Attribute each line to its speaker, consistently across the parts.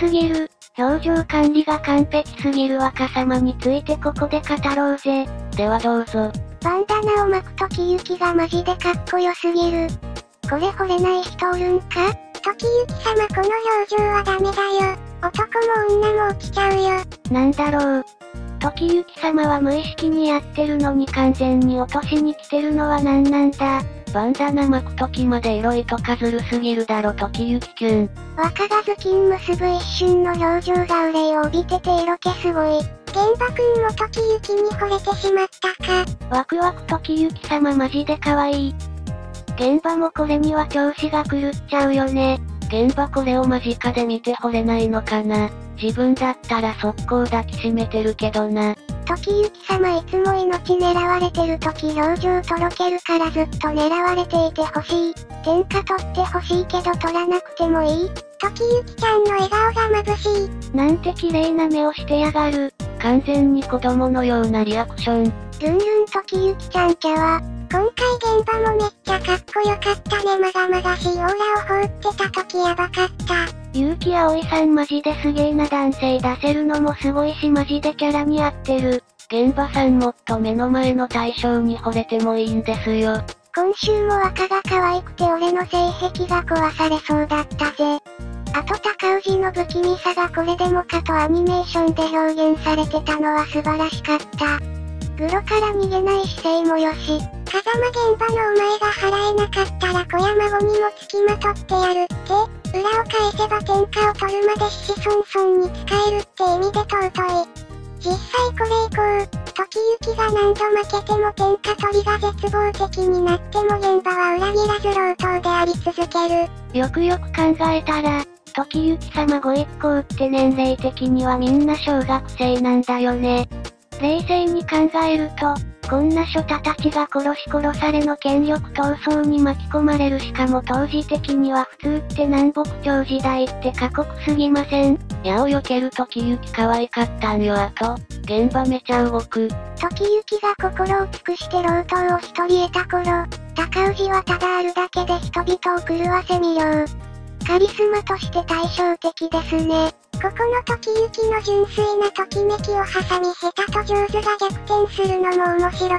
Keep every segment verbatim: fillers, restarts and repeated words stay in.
Speaker 1: すぎる。表情管理が完璧すぎる若様についてここで語ろうぜ。
Speaker 2: ではどうぞ。
Speaker 1: バンダナを巻く時行きがマジでかっこよすぎる。これ惚れない人おるんか？時行様この表情はダメだよ。男も女も落ちちゃうよ。なんだろう。時行様は無意識にやってるのに完全に落としに来てるのは何なんだ。
Speaker 2: バンダナ巻く時までエロいとかずるすぎるだろ時行キュン。
Speaker 1: 若がず金結ぶ一瞬の表情が憂いを帯びてて色気すごい。玄馬くんも時行に惚れてしまったか。ワクワク時行様マジで可愛い。玄馬もこれには調子が狂っちゃうよね。
Speaker 2: 玄馬これを間近で見て惚れないのかな。自分だったら速攻抱きしめてるけどな。
Speaker 1: 時行様いつも命狙われてる時表情とろけるからずっと狙われていてほしい。天下取ってほしいけど取らなくてもいい。時行ちゃんの笑顔が眩しい。なんて綺麗な目をしてやがる。
Speaker 2: 完全に子供のようなリアクション。
Speaker 1: ルンルン時行ちゃんキャワ。今回現場もめっちゃかっこよかったね。まがまがしいオーラを放ってた時やばかった。結城葵さんマジですげーな。男性出せるのもすごいしマジでキャラに合ってる。
Speaker 2: 現場さんもっと目の前の対象に惚れてもいいんですよ。
Speaker 1: 今週も赤が可愛くて俺の性癖が壊されそうだったぜ。あと高氏の不気味さがこれでもかとアニメーションで表現されてたのは素晴らしかった。グロから逃げない姿勢もよし。風間現場のお前が払えなかったら小山子にも付きまとってやるって。裏を返せば天下を取るまで子子孫孫に使えるって意味で尊い。実際これ以降、時行が何度負けても天下取りが絶望的になっても現場は裏切らず老頭であり続ける。よくよく考えたら、時行様ご一行って年齢的にはみんな小学生なんだよね。冷静に考えると、こんなショタたちが殺し殺されの権力闘争に巻き込まれる。しかも当時的には普通って南北朝時代って過酷すぎません？
Speaker 2: 矢を避ける時行可愛かったんよ。あと、現場めちゃ動く。
Speaker 1: 時行が心を尽くして老頭を一人得た頃、高氏はただあるだけで人々を狂わせ魅了。カリスマとして対照的ですね。ここの時行の純粋なときめきを挟み下手と上手が逆転するのも面白かった。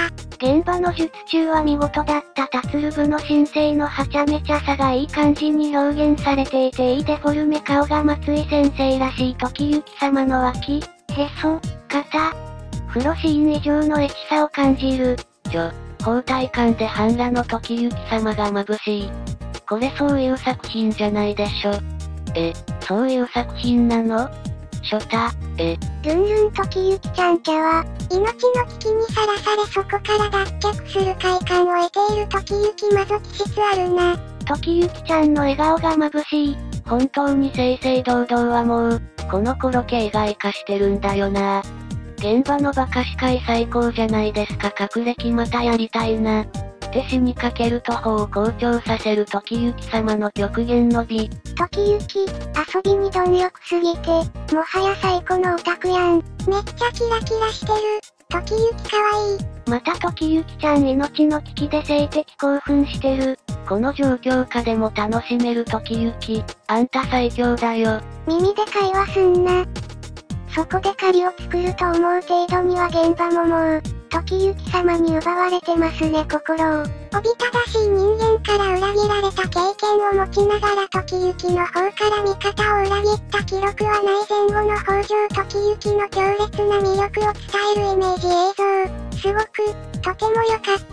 Speaker 1: 現場の術中は見事だった。達ルブの神聖のはちゃめちゃさがいい感じに表現されていていいデフォルメ顔が松井先生らしい。時行様の脇、へそ、肩、風呂シーン以上のエチさを感じる。
Speaker 2: ちょ、包帯感で半裸の時行様が眩しい。これそういう作品じゃないでしょ。え、そういう作品なの？ショタ、え。
Speaker 1: ルンルン時行ちゃんキャは、命の危機にさらされそこから脱却する快感を得ている時行マゾ気質あるな。時行ちゃんの笑顔が眩しい。
Speaker 2: 本当に正々堂々はもう、この頃形骸化してるんだよな。現場のバカ司会最高じゃないですか。学歴またやりたいな。って死にかける徒歩を好調させる時行様の極限の美。
Speaker 1: 時行、遊びに貪欲すぎて、もはや最高のオタクやん。めっちゃキラキラしてる。時行かわいい。また時行ちゃん命の危機で性的興奮してる。
Speaker 2: この状況下でも楽しめる時行、あんた最強だよ。
Speaker 1: 耳で会話すんな。そこで借りを作ると思う程度には現場ももう、時行様に奪われてますね。心を。おびただしい人間から裏切られた経験を持ちながら時行の方から味方を裏切った記録はない前後の北条時行の強烈な魅力を伝えるイメージ映像。すごく、とても良かった。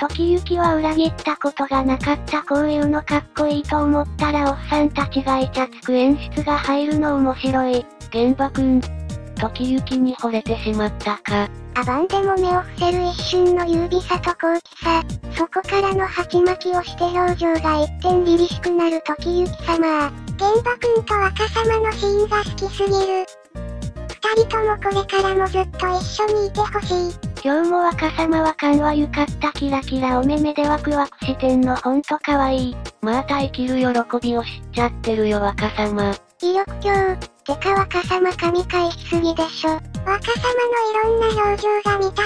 Speaker 1: 時行は裏切ったことがなかった。こういうのかっこいいと思ったらおっさんたちがイチャつく演出が入るの面白い。
Speaker 2: 現場くん、時行に惚れてしまったか。
Speaker 1: アバンでも目を伏せる一瞬の優美さと高貴さ、そこからの鉢巻きをして表情が一転凛々しくなる時行様。現場くんと若様のシーンが好きすぎる。二人ともこれからもずっと一緒にいてほしい。今日も若様は感はゆかったキラキラお目目でワクワクしてんのほんとかわいい。
Speaker 2: また生きる喜びを知っちゃってるよ若様。
Speaker 1: 威力強。てか若様神回しすぎでしょ。若様のいろんな表情が見たい。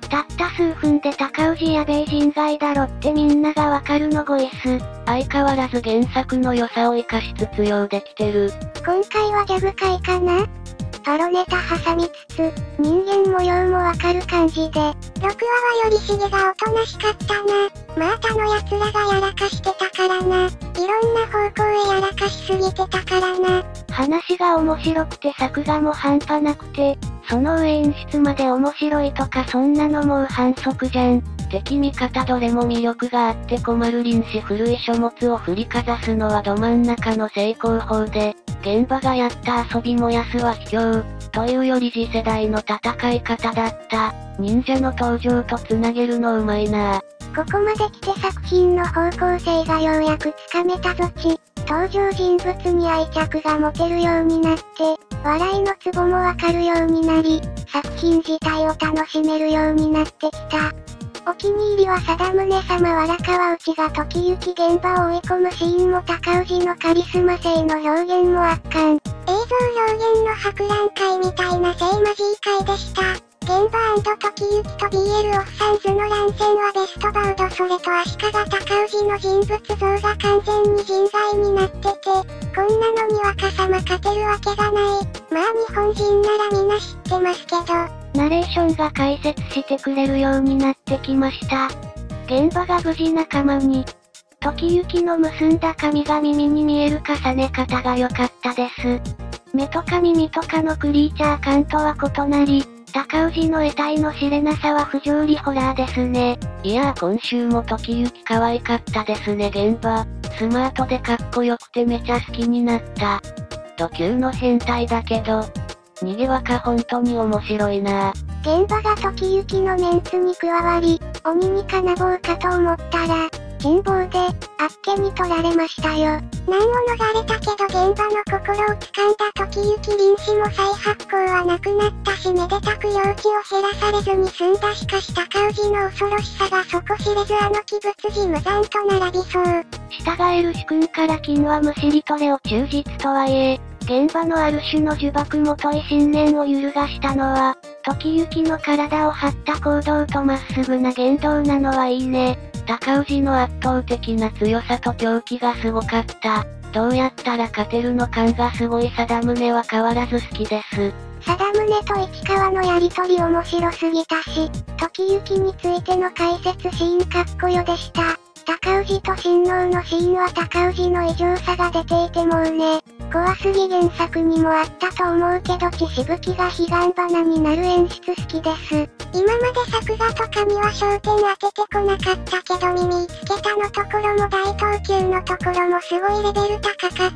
Speaker 1: たった数分で高氏やべえ人外だろってみんながわかるのごいっす。
Speaker 2: 相変わらず原作の良さを生かしつつ用できてる。
Speaker 1: 今回はギャグ回かな？パロネタ挟みつつ、人間模様もわかる感じで。ろくわは頼重がおとなしかったな。まあ他の奴らがやらかしてたからな。いろんな方向へやらかしすぎてたからな。
Speaker 2: 話が面白くて作画も半端なくて、その上演出まで面白いとかそんなのもう反則じゃん。敵味方どれも魅力があって困る臨死古い書物を振りかざすのはど真ん中の成功法で、現場がやった遊び燃やすは卑怯、というより次世代の戦い方だった。忍者の登場とつなげるのうまいな。
Speaker 1: ここまで来て作品の方向性がようやくつかめたぞち。登場人物に愛着が持てるようになって、笑いのツボもわかるようになり、作品自体を楽しめるようになってきた。お気に入りは貞宗様わら川内が時行現場を追い込むシーンも高氏のカリスマ性の表現も圧巻。映像表現の博覧会みたいなセイマジー会でした。現場&時行と ビーエル オッサンズの乱戦はベストバウドそれと足利高氏の人物像が完全に人材になってて、こんなのに若様勝てるわけがない。まあ日本人ならみんな知ってますけど。
Speaker 2: ナレーションが解説してくれるようになってきました。現場が無事仲間に。時行の結んだ髪が耳に見える重ね方が良かったです。目とか耳とかのクリーチャー感とは異なり、高氏の得体の知れなさは不条理ホラーですね。いやー今週も時行可愛かったですね現場。スマートでかっこよくてめちゃ好きになった。ド級の変態だけど、逃げ若ほんとに面白いな。
Speaker 1: 現場が時行のメンツに加わり、鬼に金棒かと思ったら、珍棒で、あっけに取られましたよ。難を逃れたけど現場の心を掴んだ時行臨死も再発行はなくなったしめでたく領地を減らされずに済んだしかし高氏の恐ろしさが底知れずあの鬼物寺無残と並びそう。
Speaker 2: 従える主君から金はむしり取れを忠実とはいえ、現場のある種の呪縛もとい信念を揺るがしたのは、時行の体を張った行動とまっすぐな言動なのはいいね。高氏の圧倒的な強さと狂気がすごかった。どうやったら勝てるの感がすごい貞宗は変わらず好きです。
Speaker 1: 貞宗と市川のやりとり面白すぎたし、時行についての解説シーンかっこよでした。高氏と親王のシーンは高氏の異常さが出ていてもうね、怖すぎ原作にもあったと思うけど血しぶきが彼岸花になる演出好きです。今まで作画とかには焦点当ててこなかったけど耳つけたのところも大等級のところもすごいレベル高かった。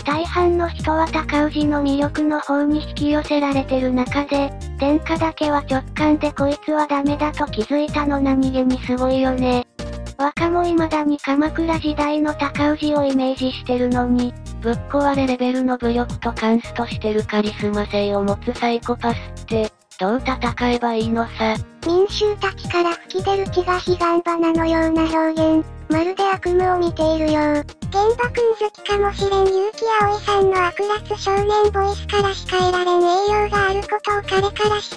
Speaker 2: 大半の人は高氏の魅力の方に引き寄せられてる中で、殿下だけは直感でこいつはダメだと気づいたの何気にすごいよね。若も未だに鎌倉時代の高氏をイメージしてるのに、ぶっ壊れレベルの武力とカンストしてるカリスマ性を持つサイコパスって、どう戦えばいいのさ。
Speaker 1: 民衆たちから吹き出る血が彼岸花のような表現。まるで悪夢を見ているよう。現場くん好きかもしれん結城葵さんの悪辣少年ボイスからしか得られん栄養があることを彼から知った。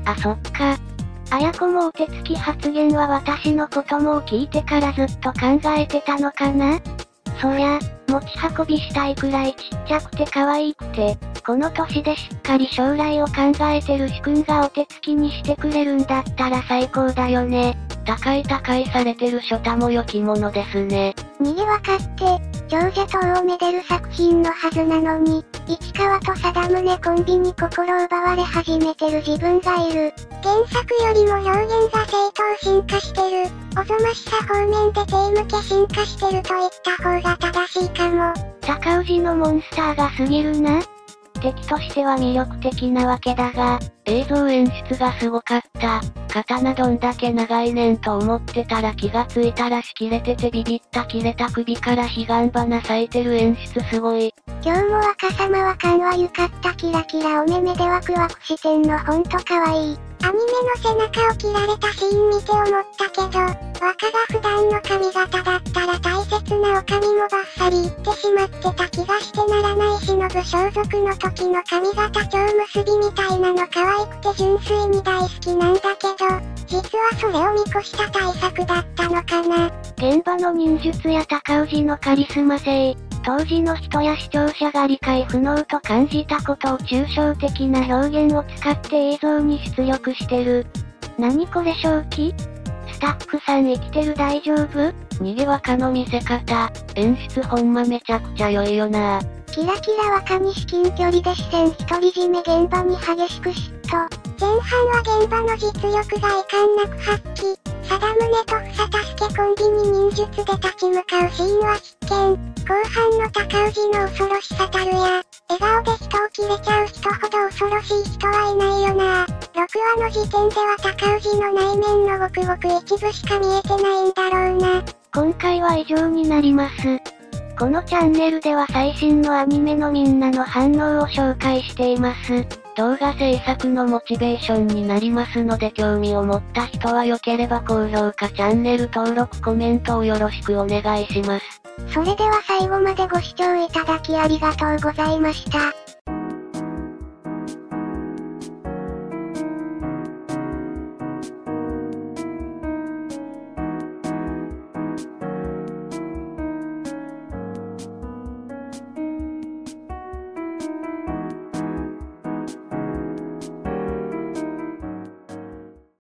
Speaker 2: あ、そっか。綾子もお手つき発言は私のことも聞いてからずっと考えてたのかな？そりゃ、持ち運びしたいくらいちっちゃくて可愛くて、この年でしっかり将来を考えてる主君がお手つきにしてくれるんだったら最高だよね。高い高いされてるショタも良きものですね。
Speaker 1: 逃げ分かって、長者党をめでる作品のはずなのに、市川と貞宗コンビに心奪われ始めてる自分がいる。原作よりも表現が正当進化してる。おぞましさ方面で手向け進化してると言った方が正しいかも。
Speaker 2: 高氏のモンスターが過ぎるな。敵としては魅力的なわけだが、映像演出がすごかった。刀どんだけ長いねんと思ってたら気がついたらしきれててビビった切れた首から彼岸花咲いてる演出すごい。
Speaker 1: 今日も若様は感はゆかったキラキラお目目でワクワクしてんのほんとかわいい。 アニメの背中を切られたシーン見て思ったけど、若が普段の髪型だったら大切なお髪もバッサリいってしまってた気がしてならないし、のぶ装束の時の髪型蝶結びみたいなの可愛くて純粋に大好きなんだけど、実はそれを見越した対策だったのかな。
Speaker 2: 現場の忍術や高氏のカリスマ性、当時の人や視聴者が理解不能と感じたことを抽象的な表現を使って映像に出力してる。何これ正気？スタッフさん生きてる大丈夫？逃げ若の見せ方、演出ほんまめちゃくちゃ良いよな。
Speaker 1: キラキラ若に至近距離で視線独り占め現場に激しく嫉妬。前半は現場の実力が遺憾なく発揮。貞宗と房助コンビに忍術で立ち向かうシーンは必見。後半の高氏の恐ろしさたるや、笑顔で人を切れちゃう人ほど恐ろしい人はいないよな。ろくわの時点では高氏の内面のごくごく一部しか見えてないんだろうな。
Speaker 2: 今回は以上になります。このチャンネルでは最新のアニメのみんなの反応を紹介しています。動画制作のモチベーションになりますので興味を持った人は良ければ高評価チャンネル登録コメントをよろしくお願いします。
Speaker 1: それでは最後までご視聴いただきありがとうございました。